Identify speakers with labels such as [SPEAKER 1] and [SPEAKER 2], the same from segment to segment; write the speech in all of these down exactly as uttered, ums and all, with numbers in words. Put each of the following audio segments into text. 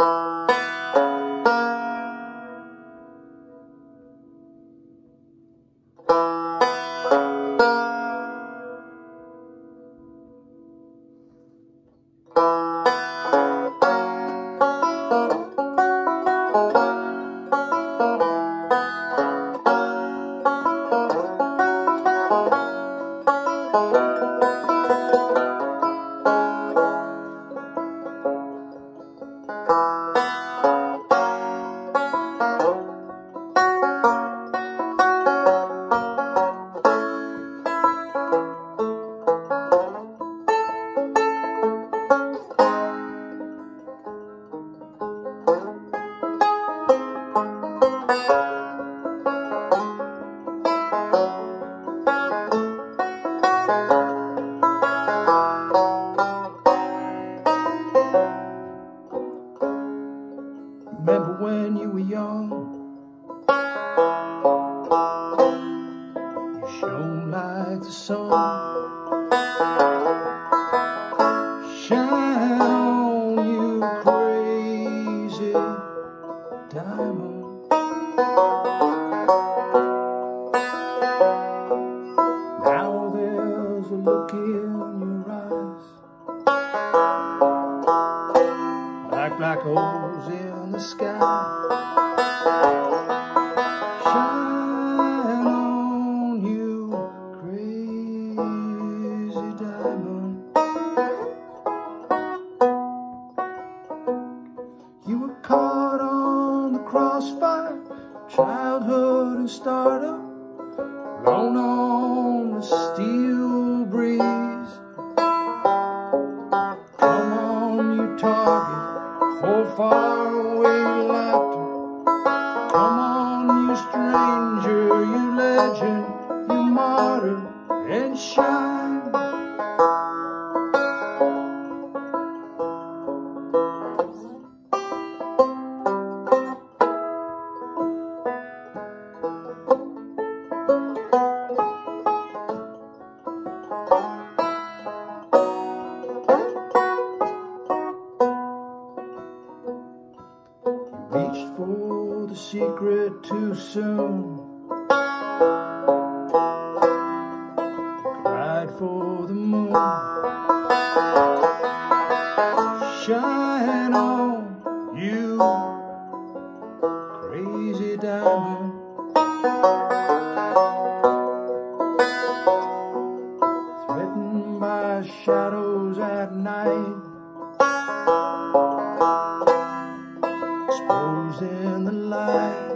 [SPEAKER 1] Remember when you were young, you shone like the sun, shine on you crazy diamond. Now there's a look in your eyes like black holes in the sky. Shine on you, crazy diamond. You were caught on the crossfire, childhood and stardom, blown on the steel breeze. Come on, you target, for faraway laughter. Come on, you stranger, you legend, you martyr, and shine. Reached for the secret too soon, cried for the moon. Shine on you, crazy diamond. Threatened by shadows at night, exposed in the light.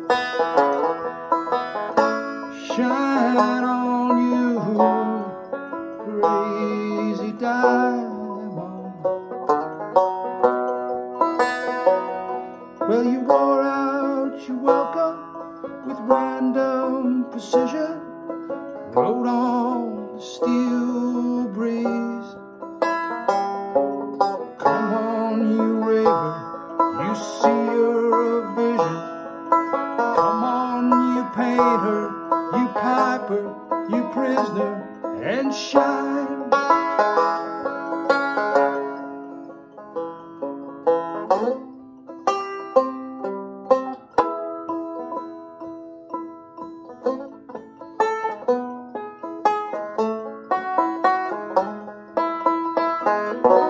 [SPEAKER 1] Shine on you, crazy diamond. Well, you wore out your welcome with random precision, rode on the steel breeze. Come on, you raver, you seer of vision. Come on, you painter, you piper, you prisoner, and shine.
[SPEAKER 2] Bye.